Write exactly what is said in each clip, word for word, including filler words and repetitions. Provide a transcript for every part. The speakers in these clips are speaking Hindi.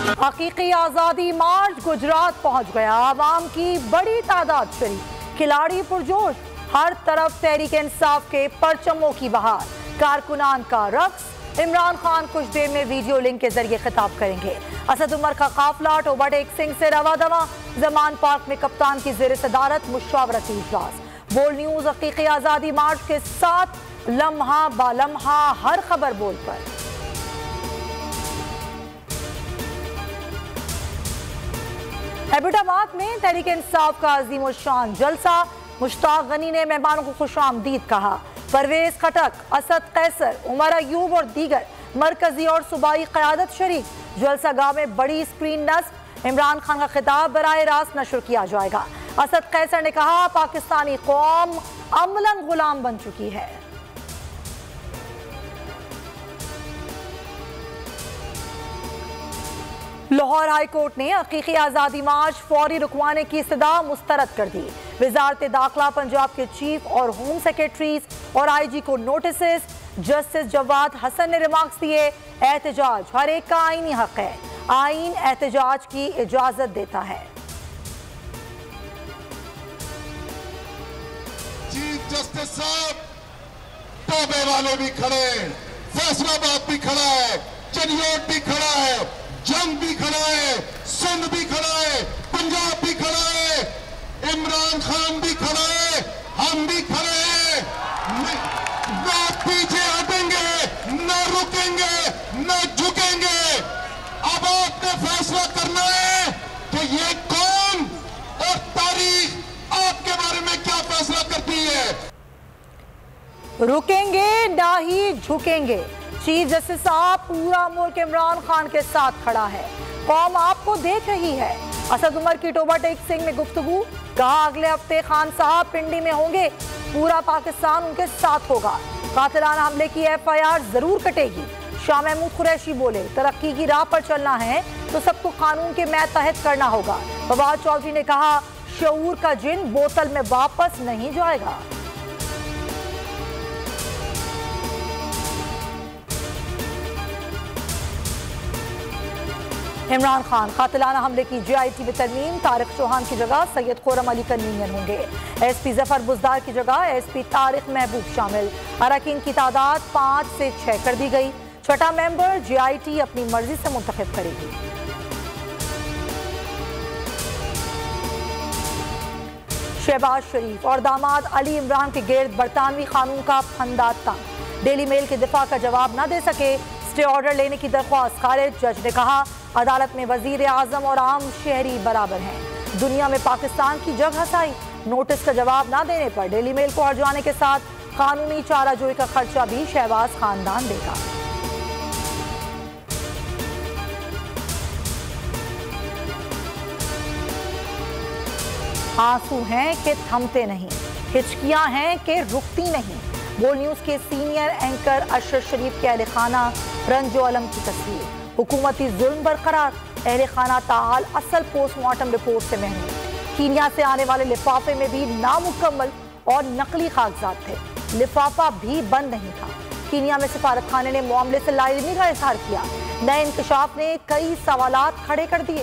हकीकी आज़ादी मार्च गुजरात पहुंच गया। आवाम की बड़ी तादाद शरीक, खिलाड़ी पुरजोश, हर तरफ तहरीक इंसाफ के परचमों की बहार, कारकुनान का रक्स। इमरान खान कुछ देर में वीडियो लिंक के जरिए खिताब करेंगे। असद उमर का काफिला ओवरटेक सिंह से रवा दवा। जमान पार्क में कप्तान की जेर सदारत मुशावरती इजलास। बोल न्यूज हकीकी आज़ादी मार्च के साथ लम्हा बालम्हा हर खबर बोल पर। हैबिटाबाद में तहरीक इंसाफ का अजीम और शान जलसा। मुश्ताक गनी ने मेहमानों को खुशामदीद कहा। परवेज खटक, असद कैसर, उमर अयूब और दीगर मरकजी और सूबाई क़यादत शरीक। जलसा गाह में बड़ी स्क्रीन नस्ब। इमरान खान का खिताब बराह रास्त नशर किया जाएगा। असद कैसर ने कहा, पाकिस्तानी कौम अमलन गुलाम बन चुकी है। लाहौर हाई कोर्ट ने हकीकी आज़ादी मार्च फौरी रुकवाने की इस्तदा मुस्तरद कर दी। वजारत दाखिला पंजाब के चीफ और होम सेक्रेटरीज और आई जी को नोटिस। जस्टिस जवाद हसन ने रिमार्क्स दिए, एहतजाज हर एक का आईनी हक है, आईन एहतजाज की इजाजत देता है। चीफ जस्टिस साहब, तौबे वाले भी खड़े, फैसलाबाद भी खड़ा है, चनियोट भी खड़ा है, जंग भी खड़ा है, सिंध भी खड़ा है, पंजाब भी खड़ा है, इमरान खान भी खड़ा है, हम भी खड़े हैं। ना पीछे हटेंगे, ना रुकेंगे, ना झुकेंगे। अब आपने फैसला करना है कि ये कौन और तारीख आपके बारे में क्या फैसला करती है। रुकेंगे ना ही झुकेंगे। चीफ जस्टिस साहब, पूरा मुल्क इमरान खान के साथ खड़ा है, कौम आपको देख रही है। असद उमर की ओवरटेक सिंह में गुफ्तगू, कहा अगले हफ्ते खान साहब पिंडी में होंगे, पूरा पाकिस्तान उनके साथ होगा। कातिलाना हमले की एफ आई आर जरूर कटेगी। शाह महमूद कुरैशी बोले, तरक्की की राह पर चलना है तो सबको कानून के मैं तहत करना होगा। फवाद चौधरी ने कहा, शऊर का जिन बोतल में वापस नहीं जाएगा। इमरान खान कातिलाना हमले की जे आई टी में तरमीम, तारिक चौहान की जगह सैयद खुर्रम अली कन्वीनर होंगे। एस पी जफर बुजदार की जगह एस पी तारिक महबूब शामिल। अरकान की तादाद पाँच से छः कर दी गई। छठा मेंबर जे आई टी अपनी मर्जी से मुंतखब करेगी। शहबाज शरीफ और दामाद अली इमरान के गिर्द बरतानवी कानून का फंदा तंग। डेली मेल के दिफा का जवाब न दे सके, स्टे ऑर्डर लेने की दरख्वास्त खारिज। जज ने कहा, अदालत में वजीर आजम और आम शहरी बराबर हैं। दुनिया में पाकिस्तान की जगह हसाई। नोटिस का जवाब ना देने पर डेली मेल को हट जाने के साथ कानूनी चाराजोई का खर्चा भी शहबाज खानदान देगा। आंसू हैं कि थमते नहीं, हिचकियां हैं कि रुकती नहीं। बोल न्यूज के सीनियर एंकर अशरफ शरीफ के अहले खाना रंजो अलम की तस्वीर। हुकूमती जुल्म बरकरार, अहले खाना ताहाल असल पोस्टमार्टम रिपोर्ट से महरूम। कीनिया से आने वाले लिफाफे में भी नामुकम्मल और नकली कागजात थे। लिफाफा भी बंद नहीं था। कीनिया में सिफारत खाने ने मामले से लाइलमी का इजहार किया। नए इंकशाफ ने कई सवालात खड़े कर दिए।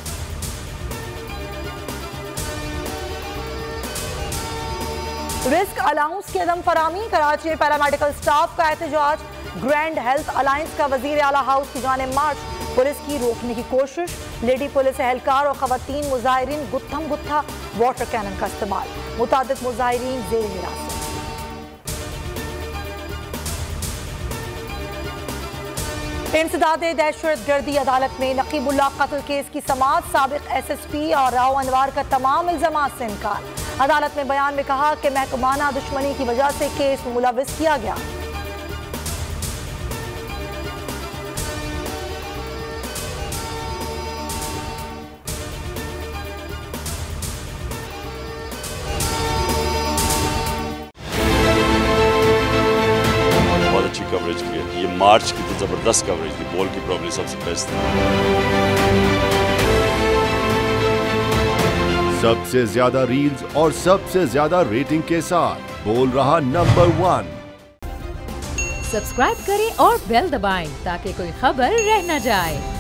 रिस्क अलाउंस की अदम फरामी, कराची में पैरामेडिकल स्टाफ का एहतजाज। ग्रैंड हेल्थ अलायंस का वजीर आला हाउस की जानिब मार्च। पुलिस की रोकने की कोशिश। लेडी पुलिस एहलकार और खवातीन मुजाहिरीन गुत्थम गुत्था, वाटर कैनन का इस्तेमाल। मुतादिद मुजाहिरीन जेर हिरासत। इंसदादे दहशत गर्दी अदालत में नकीबुल्लाह कत्ल केस की समाअत। साबिक एस एस पी और राव अनवार का तमाम इल्जामात से इनकार। अदालत में बयान में कहा कि महकमाना दुश्मनी की वजह से केस मुलविस किया गया। कवरेज की है। ये मार्च की तो ज़बरदस्त कवरेज थी, बॉल की प्रॉब्लम सबसे बेस्ट थी। सबसे ज्यादा रील्स और सबसे ज्यादा रेटिंग के साथ बोल रहा नंबर वन। सब्सक्राइब करें और बेल दबाएं ताकि कोई खबर रह न जाए।